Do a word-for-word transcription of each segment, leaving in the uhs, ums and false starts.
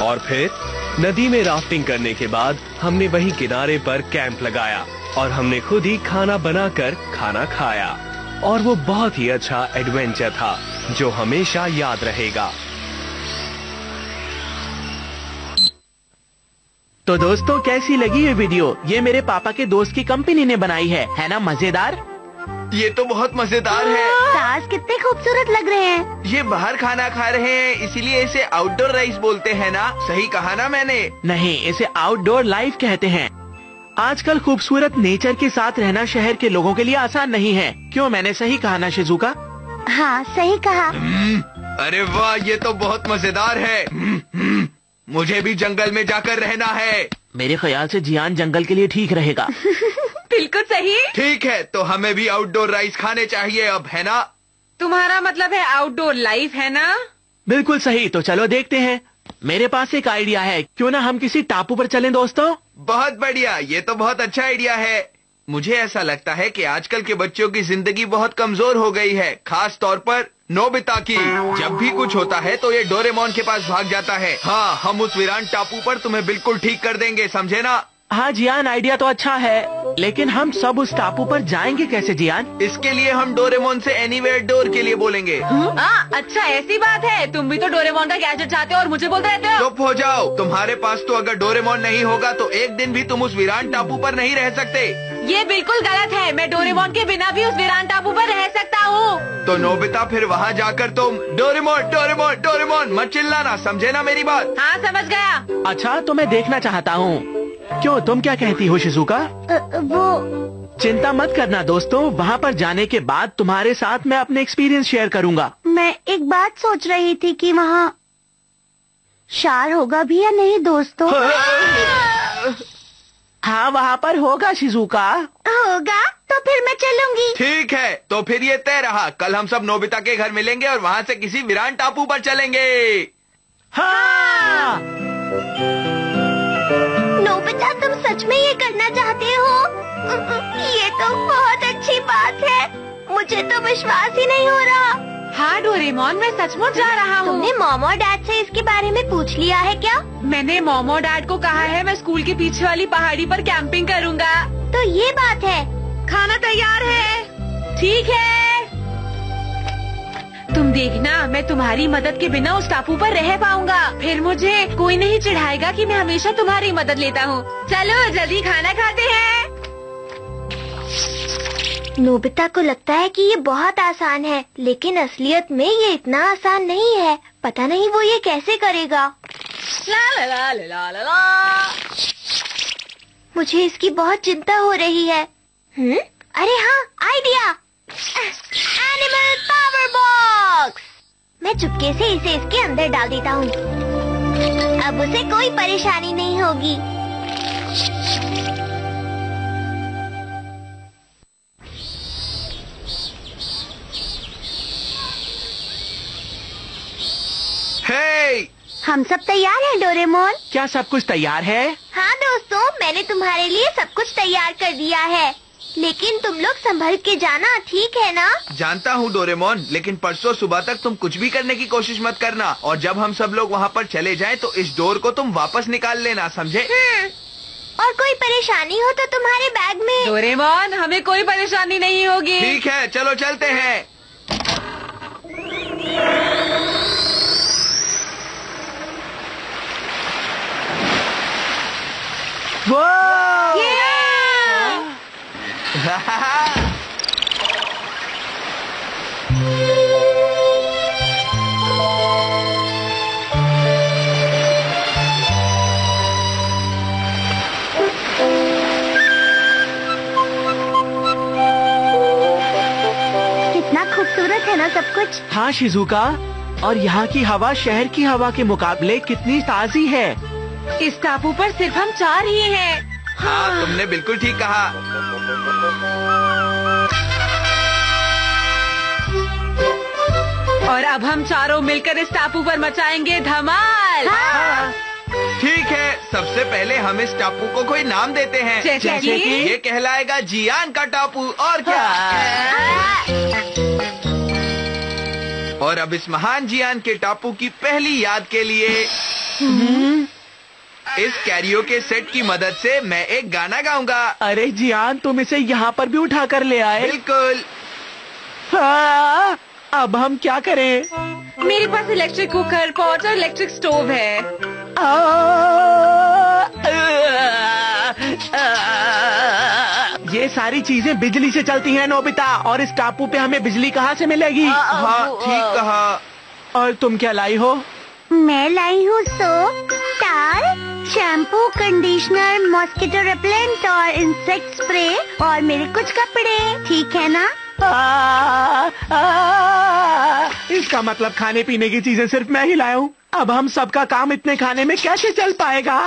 और फिर नदी में राफ्टिंग करने के बाद हमने वही किनारे पर कैंप लगाया और हमने खुद ही खाना बनाकर खाना खाया और वो बहुत ही अच्छा एडवेंचर था जो हमेशा याद रहेगा। तो दोस्तों, कैसी लगी ये वीडियो? ये मेरे पापा के दोस्त की कंपनी ने बनाई है, है ना मजेदार? ये तो बहुत मजेदार है। सास कितने खूबसूरत लग रहे हैं। ये बाहर खाना खा रहे हैं, इसीलिए इसे आउटडोर राइस बोलते हैं ना? सही कहा ना मैंने? नहीं, इसे आउटडोर लाइफ कहते हैं। आजकल खूबसूरत नेचर के साथ रहना शहर के लोगों के लिए आसान नहीं है। क्यों, मैंने सही कहा ना शिजुका? हाँ, सही कहा। अरे वाह, ये तो बहुत मजेदार है। मुझे भी जंगल में जाकर रहना है। मेरे ख्याल से जियान जंगल के लिए ठीक रहेगा। बिल्कुल सही। ठीक है, तो हमें भी आउटडोर राइस खाने चाहिए अब, है ना? तुम्हारा मतलब है आउटडोर लाइफ, है ना? बिल्कुल सही। तो चलो देखते हैं। मेरे पास एक आइडिया है, क्यों ना हम किसी टापू पर चलें दोस्तों? बहुत बढ़िया, ये तो बहुत अच्छा आइडिया है। मुझे ऐसा लगता है कि आजकल के बच्चों की जिंदगी बहुत कमजोर हो गई है, खास तौर पर नोबिता की। जब भी कुछ होता है तो ये डोरेमोन के पास भाग जाता है। हाँ, हम उस वीरान टापू पर तुम्हें बिल्कुल ठीक कर देंगे, समझे ना? हाँ जियान, आइडिया तो अच्छा है, लेकिन हम सब उस टापू पर जाएंगे कैसे जियान? इसके लिए हम डोरेमोन से एनीवेयर डोर के लिए बोलेंगे। हाँ, अच्छा ऐसी बात है। तुम भी तो डोरेमोन का गैजेट चाहते हो और मुझे बोलते रहते हो। चुप हो जाओ। तुम्हारे पास तो अगर डोरेमोन नहीं होगा तो एक दिन भी तुम उस वीरान टापू पर नहीं रह सकते। ये बिल्कुल गलत है। मैं डोरेमोन के बिना भी उस वीरान टापू पर रह सकता हूँ। तो नोबिता, फिर वहाँ जाकर तुम डोरेमोन डोरेमोन डोरेमोन मत चिल्लाना, समझे ना मेरी बात? हाँ, समझ गया। अच्छा, तो मैं देखना चाहता हूँ। क्यों, तुम क्या कहती हो शिजुका? वो चिंता मत करना दोस्तों, वहाँ पर जाने के बाद तुम्हारे साथ मैं अपने एक्सपीरियंस शेयर करूँगा। मैं एक बात सोच रही थी कि वहाँ शार होगा भी या नहीं दोस्तों? हाँ, वहाँ पर होगा शिजुका। होगा तो फिर मैं चलूंगी। ठीक है, तो फिर ये तय रहा। कल हम सब नोबिता के घर मिलेंगे और वहाँ से किसी वीरान टापू पर चलेंगे। हाँ। नोबिता, तुम सच में ये करना चाहते हो? ये तो बहुत अच्छी बात है। मुझे तो विश्वास ही नहीं हो रहा। हाँ डोरेमोन, मैं सचमुच जा रहा हूँ। तुमने मॉम और डैड से इसके बारे में पूछ लिया है क्या? मैंने मॉम और डैड को कहा है मैं स्कूल के पीछे वाली पहाड़ी पर कैंपिंग करूँगा। तो ये बात है। खाना तैयार है। ठीक है, तुम देखना, मैं तुम्हारी मदद के बिना उस टापू पर रह पाऊंगा। फिर मुझे कोई नहीं चिढ़ाएगा कि मैं हमेशा तुम्हारी मदद लेता हूँ। चलो जल्दी खाना खाते हैं। नोबिता को लगता है कि ये बहुत आसान है, लेकिन असलियत में ये इतना आसान नहीं है। पता नहीं वो ये कैसे करेगा। ला ला ला ला ला ला। मुझे इसकी बहुत चिंता हो रही है। हम्म? अरे हाँ, आइडिया! Animal power box! मैं चुपके से इसे इसके अंदर डाल देता हूँ। अब उसे कोई परेशानी नहीं होगी। हे! हम सब तैयार हैं डोरेमोन। क्या सब कुछ तैयार है? हाँ दोस्तों, मैंने तुम्हारे लिए सब कुछ तैयार कर दिया है, लेकिन तुम लोग संभल के जाना, ठीक है ना? जानता हूँ डोरेमोन, लेकिन परसों सुबह तक तुम कुछ भी करने की कोशिश मत करना, और जब हम सब लोग वहाँ पर चले जाएं तो इस डोर को तुम वापस निकाल लेना, समझे? हम्म। और कोई परेशानी हो तो तुम्हारे बैग में। डोरेमोन, हमें कोई परेशानी नहीं होगी। ठीक है, चलो चलते हैं। वो कितना खूबसूरत है ना सब कुछ। हाँ शिजुका, और यहाँ की हवा शहर की हवा के मुकाबले कितनी ताजी है। इस टापू पर सिर्फ हम चार ही हैं। हाँ, तुमने बिल्कुल ठीक कहा। और अब हम चारों मिलकर इस टापू पर मचाएंगे धमाल। हाँ। ठीक है, सबसे पहले हम इस टापू को कोई नाम देते हैं। जैसे जैसे कि? कि? ये कहलाएगा जियान का टापू, और क्या? और अब इस महान जियान के टापू की पहली याद के लिए इस कैरियोके सेट की मदद से मैं एक गाना गाऊंगा। अरे जियान, तुम इसे यहाँ पर भी उठा कर ले आए। बिल्कुल। हाँ, अब हम क्या करें? मेरे पास इलेक्ट्रिक कुकर, पॉट और इलेक्ट्रिक स्टोव है। आ, आ, आ, ये सारी चीजें बिजली से चलती हैं नोबिता, और इस टापू पे हमें बिजली कहाँ से मिलेगी? हाँ, ठीक कहा। और तुम क्या लाई हो? मैं लाई हूँ soap, towel, shampoo, conditioner, mosquito repellent और इंसेक्ट स्प्रे और मेरे कुछ कपड़े। ठीक है ना? आ, आ, इसका मतलब खाने पीने की चीजें सिर्फ मैं ही लाया हूँ। अब हम सबका काम इतने खाने में कैसे चल पाएगा?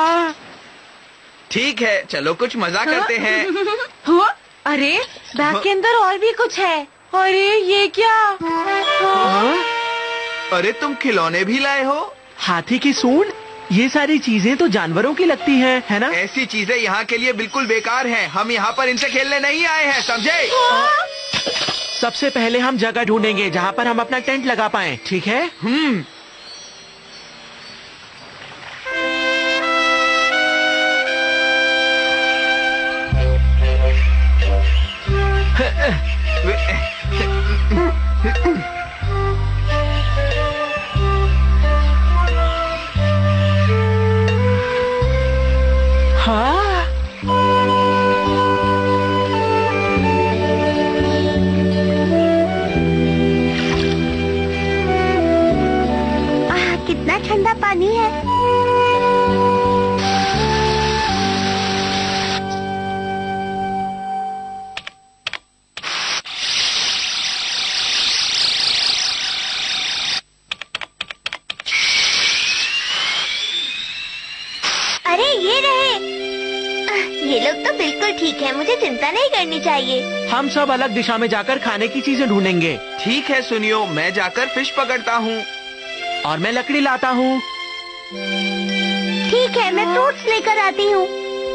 ठीक है, चलो कुछ मजा करते हैं। हाँ? अरे बैग के अंदर और भी कुछ है। अरे ये क्या? हाँ? अरे तुम खिलौने भी लाए हो? हाथी की सूंड? ये सारी चीजें तो जानवरों की लगती हैं, है ना? ऐसी चीजें यहाँ के लिए बिल्कुल बेकार हैं। हम यहाँ पर इनसे खेलने नहीं आए हैं, समझे? सबसे पहले हम जगह ढूंढेंगे जहाँ पर हम अपना टेंट लगा पाएं, ठीक है? हम्म। हाँ? आह, कितना ठंडा पानी है। अरे ये रहे। ये लोग तो बिल्कुल ठीक है, मुझे चिंता नहीं करनी चाहिए। हम सब अलग दिशा में जाकर खाने की चीजें ढूंढेंगे। ठीक है सुनियो, मैं जाकर फिश पकड़ता हूँ। और मैं लकड़ी लाता हूँ। ठीक है, मैं फ्रूट्स लेकर आती हूँ।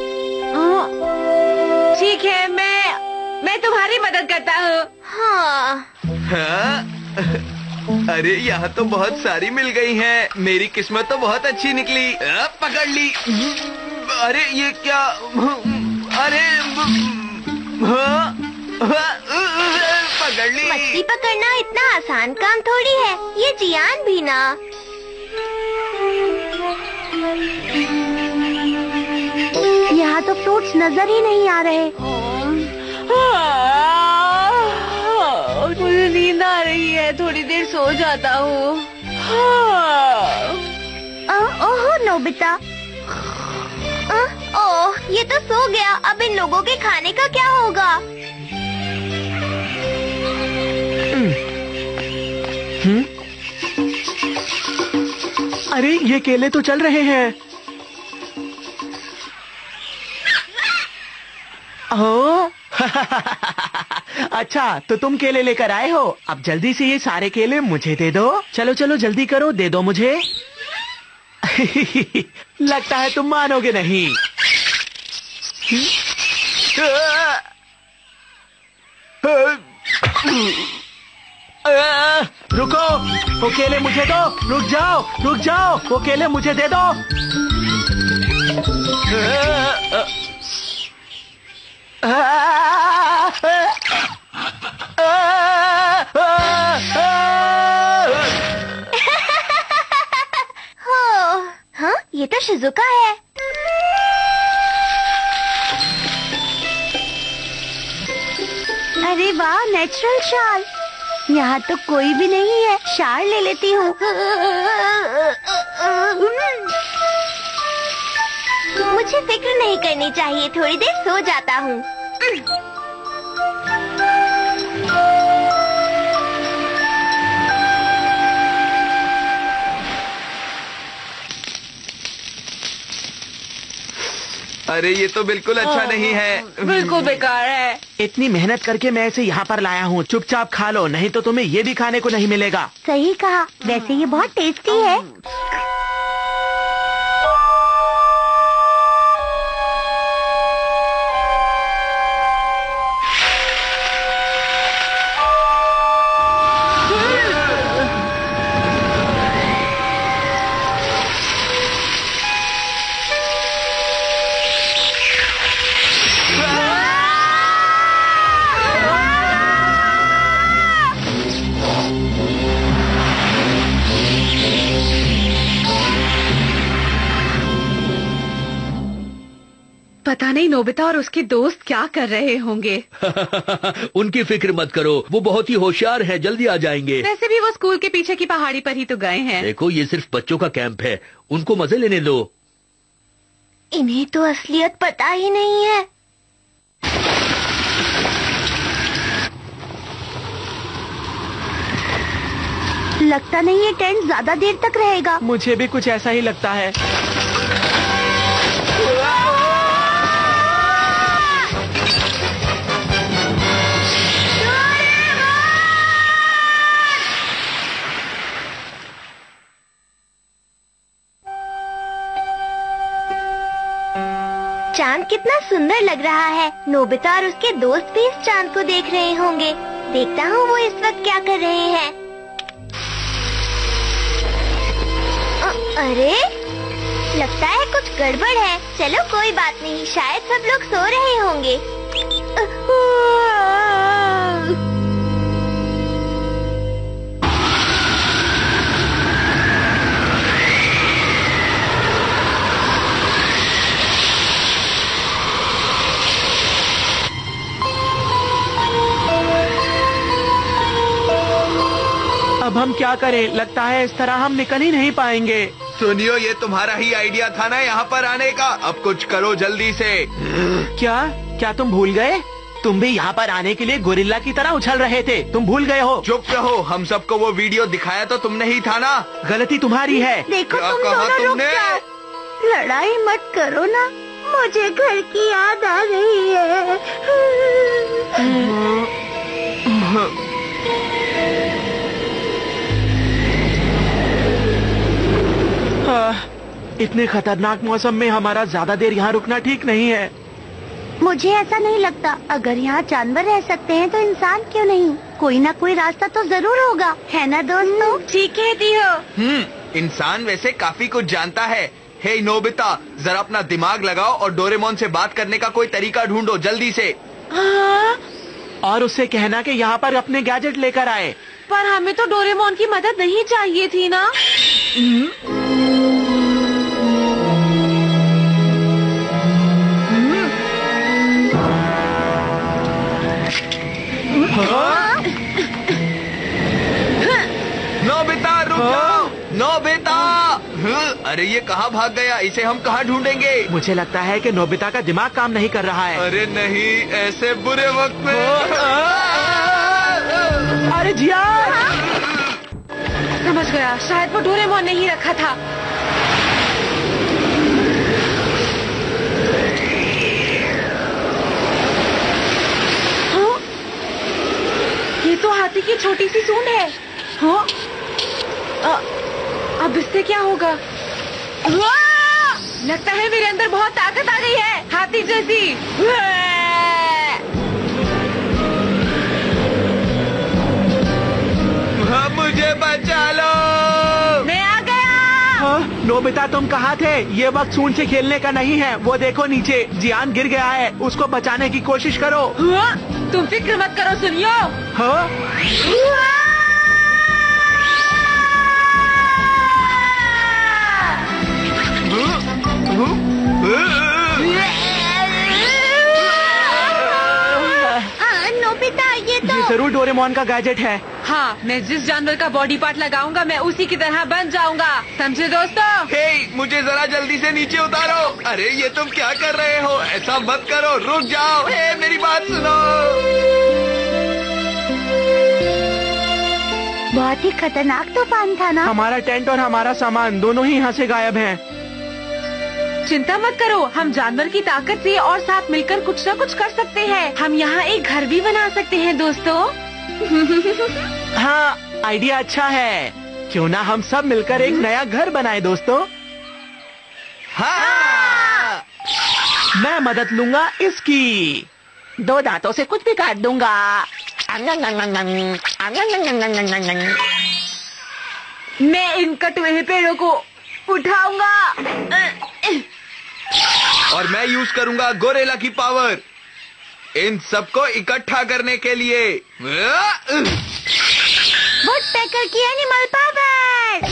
ठीक है, मैं मैं तुम्हारी मदद करता हूँ। हाँ। हाँ? अरे यहाँ तो बहुत सारी मिल गई हैं। मेरी किस्मत तो बहुत अच्छी निकली। आ, पकड़ ली। अरे ये क्या? अरे हाँ, हाँ, पकड़ ली। मछली पकड़ना इतना आसान काम थोड़ी है। ये जियान भी ना। यहाँ तो फ्रूट्स नजर ही नहीं आ रहे। मुझे नींद आ रही है, थोड़ी देर सो जाता हूँ। ओहो नोबिता। अ, ओह, ये तो सो गया। अब इन लोगों के खाने का क्या होगा? हम्म? अरे ये केले तो चल रहे हैं। ओह अच्छा, तो तुम केले लेकर आए हो। अब जल्दी से ये सारे केले मुझे दे दो। चलो चलो जल्दी करो, दे दो मुझे। लगता है तुम मानोगे नहीं। रुको, वो केले मुझे दो। रुक जाओ, रुक जाओ, वो केले मुझे दे दो। हाँ, ये तो शिजुका है। अरे वाह, नेचुरल शाल। यहाँ तो कोई भी नहीं है। शाल ले लेती हूँ। मुझे फिक्र नहीं करनी चाहिए, थोड़ी देर सो जाता हूँ। अरे ये तो बिल्कुल अच्छा नहीं है। बिल्कुल बेकार है। इतनी मेहनत करके मैं इसे यहाँ पर लाया हूँ। चुपचाप खा लो, नहीं तो तुम्हें ये भी खाने को नहीं मिलेगा। सही कहा, वैसे ये बहुत टेस्टी है। जाने नोबिता और उसके दोस्त क्या कर रहे होंगे। उनकी फिक्र मत करो, वो बहुत ही होशियार है, जल्दी आ जाएंगे। वैसे भी वो स्कूल के पीछे की पहाड़ी पर ही तो गए हैं। देखो ये सिर्फ बच्चों का कैंप है, उनको मजे लेने दो। इन्हें तो असलियत पता ही नहीं है। लगता नहीं ये टेंट ज्यादा देर तक रहेगा। मुझे भी कुछ ऐसा ही लगता है। चांद कितना सुंदर लग रहा है। नोबिता और उसके दोस्त भी इस चांद को देख रहे होंगे। देखता हूँ वो इस वक्त क्या कर रहे हैं। अ- अरे लगता है कुछ गड़बड़ है। चलो कोई बात नहीं, शायद सब लोग सो रहे होंगे। अब हम क्या करें? लगता है इस तरह हम निकल ही नहीं पाएंगे। सुनियो, ये तुम्हारा ही आइडिया था ना यहाँ पर आने का। अब कुछ करो जल्दी से। क्या क्या तुम भूल गए? तुम भी यहाँ पर आने के लिए गोरिल्ला की तरह उछल रहे थे। तुम भूल गए हो? चुप रहो, हम सबको वो वीडियो दिखाया तो तुमने ही था ना। गलती तुम्हारी है। देखो क्या तुम कहा दोनों रुक तुमने? जाओ। लड़ाई मत करो ना, मुझे घर की याद आ रही है। हाँ, इतने खतरनाक मौसम में हमारा ज्यादा देर यहाँ रुकना ठीक नहीं है। मुझे ऐसा नहीं लगता। अगर यहाँ जानवर रह सकते हैं तो इंसान क्यों नहीं? कोई ना कोई रास्ता तो जरूर होगा, है ना दोस्तों? ठीक कहती हो। हम्म, इंसान वैसे काफी कुछ जानता है। हे नोबिता, जरा अपना दिमाग लगाओ और डोरेमोन से बात करने का कोई तरीका ढूंढो जल्दी से। हाँ, और उससे कहना कि यहाँ पर अपने गैजेट लेकर आए। पर हमें तो डोरेमोन की मदद नहीं चाहिए थी ना। नोबिता रुक जाओ, नोबिता। अरे ये कहाँ भाग गया? इसे हम कहाँ ढूंढेंगे? मुझे लगता है कि नोबिता का दिमाग काम नहीं कर रहा है। अरे नहीं, ऐसे बुरे वक्त में। अरे जिया, समझ गया, शायद वो डोरेमोन ने ही रखा था। हाँ? ये तो हाथी की छोटी सी सूंड है। हाँ? अ, अब इससे क्या होगा? वाह! लगता है मेरे अंदर बहुत ताकत आ गई है, हाथी जैसी। हाँ, मुझे बचा लो। मैं आ गया। हाँ, नोबिता तुम कहाँ थे? ये वक्त सूंड से खेलने का नहीं है। वो देखो नीचे, जियान गिर गया है, उसको बचाने की कोशिश करो। हाँ? तुम फिक्र मत करो, सुनियो। हाँ? नोबिता, ये तो ये जरूर डोरेमोन का गैजेट है। हाँ, मैं जिस जानवर का बॉडी पार्ट लगाऊंगा मैं उसी की तरह बन जाऊंगा, समझे दोस्तों? हे, मुझे जरा जल्दी से नीचे उतारो। अरे ये तुम क्या कर रहे हो? ऐसा मत करो, रुक जाओ। हे, मेरी बात सुनो। बहुत ही खतरनाक तूफान था ना। हमारा टेंट और हमारा सामान दोनों ही यहाँ से गायब हैं। चिंता मत करो, हम जानवर की ताकत से और साथ मिलकर कुछ न कुछ कर सकते हैं। हम यहाँ एक घर भी बना सकते हैं दोस्तों। हाँ, आइडिया अच्छा है। क्यों ना हम सब मिलकर एक नया घर बनाए दोस्तों। हाँ। मैं मदद लूंगा इसकी। दो दांतों से कुछ भी काट दूंगा। मैं इन कटे हुए पेड़ों को उठाऊंगा और मैं यूज करूंगा गोरेला की पावर इन सबको इकट्ठा करने के लिए। वुडपेकर की एनिमल पावर।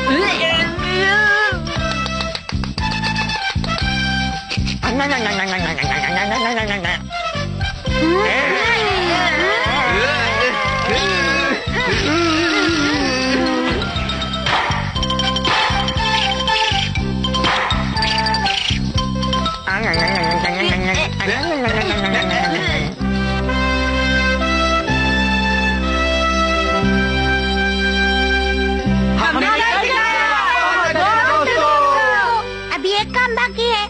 अभी एक काम बाकी है।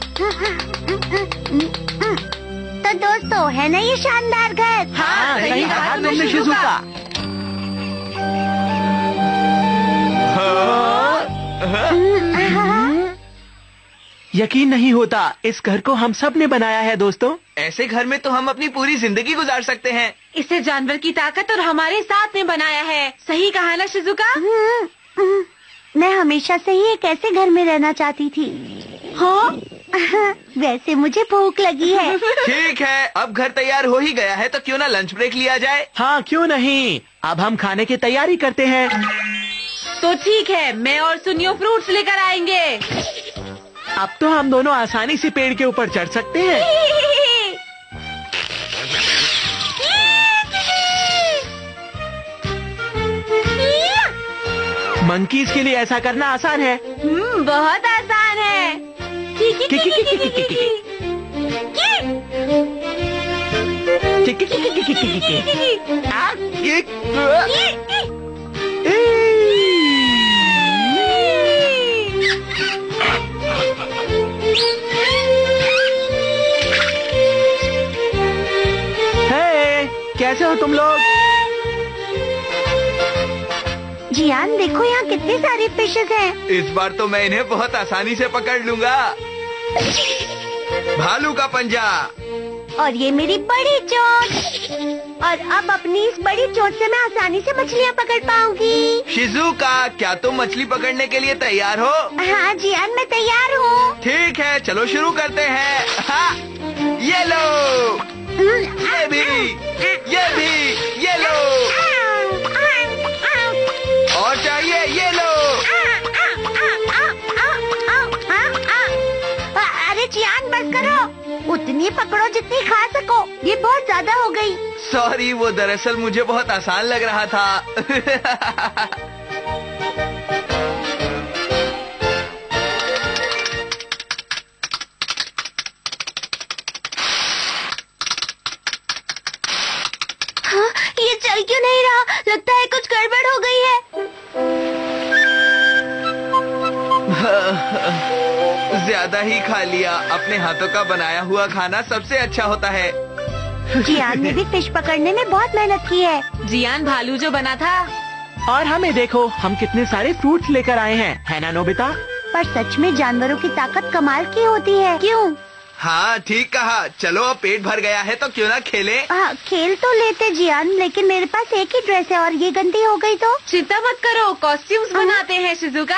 तो दोस्तों, है ना ये शानदार घर? हाँ, सही कहा तुमने शिजुका। यकीन नहीं होता, इस घर को हम सब ने बनाया है दोस्तों। ऐसे घर में तो हम अपनी पूरी जिंदगी गुजार सकते हैं। इसे जानवर की ताकत और हमारे साथ में बनाया है। सही कहा ना शिजुका? मैं हमेशा से ही एक ऐसे घर में रहना चाहती थी। हाँ? वैसे मुझे भूख लगी है। ठीक है, अब घर तैयार हो ही गया है तो क्यों ना लंच ब्रेक लिया जाए। हाँ, क्यों नहीं। अब हम खाने की तैयारी करते हैं। तो ठीक है, मैं और सुनियो फ्रूट्स लेकर आएंगे। अब तो हम दोनों आसानी से पेड़ के ऊपर चढ़ सकते हैं। मंकीज के लिए ऐसा करना आसान है। हम्म, बहुत आसान है। कि- कि- कि- कि- कि- कि- कि- कि- कि- कि- कि- कि- कि- कि- आ, ये- हे, कैसे हो तुम लोग? जियान, देखो यहाँ कितनी सारी फिशेस हैं। इस बार तो मैं इन्हें बहुत आसानी से पकड़ लूंगा। भालू का पंजा। और ये मेरी बड़ी चोंच। और अब अपनी इस बड़ी चोंच से मैं आसानी से मछलियाँ पकड़ पाऊंगी। शिजुका, क्या तुम मछली पकड़ने के लिए तैयार हो? हाँ जियान, मैं तैयार हूँ। ठीक है, चलो शुरू करते हैं। हाँ, ये लो, ये भी, ये भी, ये लो, और चाहिए ये लो। अरे जियान, बस करो। उतनी पकड़ो जितनी खा सको। ये बहुत ज्यादा हो गई। सॉरी, वो दरअसल मुझे बहुत आसान लग रहा था। हाँ, ये चल क्यों नहीं रहा? लगता है कुछ गड़बड़ हो गई है। ज्यादा ही खा लिया। अपने हाथों का बनाया हुआ खाना सबसे अच्छा होता है। जियान ने भी फिश पकड़ने में बहुत मेहनत की है। जियान भालू जो बना था। और हमें देखो, हम कितने सारे फ्रूट्स लेकर आए हैं, है ना नोबिता? पर सच में जानवरों की ताकत कमाल की होती है। क्यों? हाँ, ठीक कहा। चलो, अब पेट भर गया है तो क्यों ना खेलें? हाँ, खेल तो लेते जियान, लेकिन मेरे पास एक ही ड्रेस है और ये गंदी हो गई तो। चिंता मत करो, कॉस्ट्यूम्स बनाते हैं शिजुका।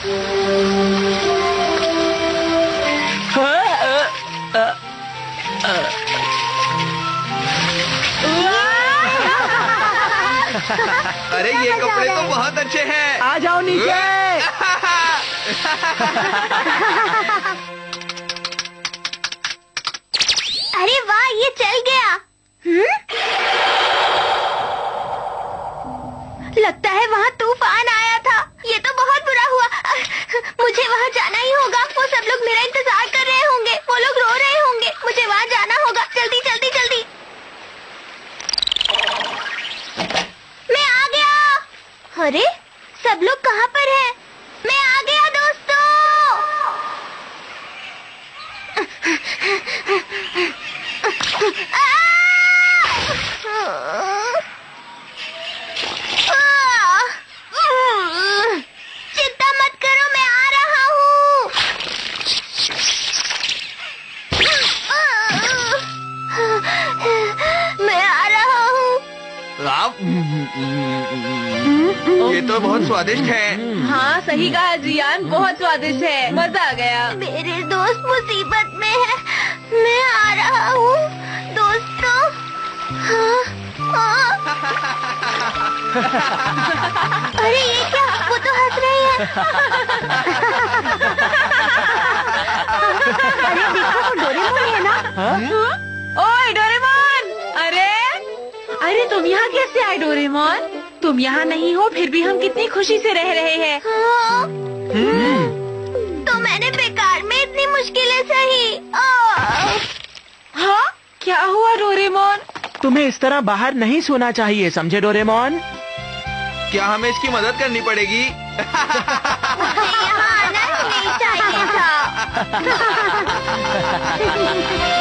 अरे ये कपड़े तो बहुत अच्छे हैं। आ जाओ नीचे। अरे वाह, ये चल गया। हम्म? लगता है वहाँ तूफान आया था। ये तो बहुत बुरा हुआ। मुझे वहाँ जाना ही होगा। वो सब लोग मेरा इंतजार कर रहे होंगे। वो लोग रो रहे होंगे। मुझे वहाँ जाना होगा। जल्दी जल्दी जल्दी। मैं आ गया। अरे, सब लोग कहाँ पर हैं? मैं आ गया दोस्तों। चिंता मत करो, मैं आ रहा हूँ। मैं आ रहा हूँ। आप ये तो बहुत स्वादिष्ट है। हाँ, सही कहा जियान, बहुत स्वादिष्ट है। मजा आ गया। मेरे दोस्त मुसीबत में है। मैं आ रहा हूँ दोस्तों। हाँ, हाँ। अरे ये क्या? वो तो हंस रहे हैं। अरे देखो वो डोरेमोन है ना? ओए डोरेमोन! अरे अरे तुम यहाँ कैसे आए डोरेमोन? तुम यहाँ नहीं हो फिर भी हम कितनी खुशी से रह रहे हैं। हाँ? तो मैंने बेकार में इतनी मुश्किलें सही। आह! हाँ क्या हुआ डोरेमोन? तुम्हें इस तरह बाहर नहीं सोना चाहिए, समझे डोरेमोन? क्या हमें इसकी मदद करनी पड़ेगी? यहाँ आना ही नहीं चाहिए था।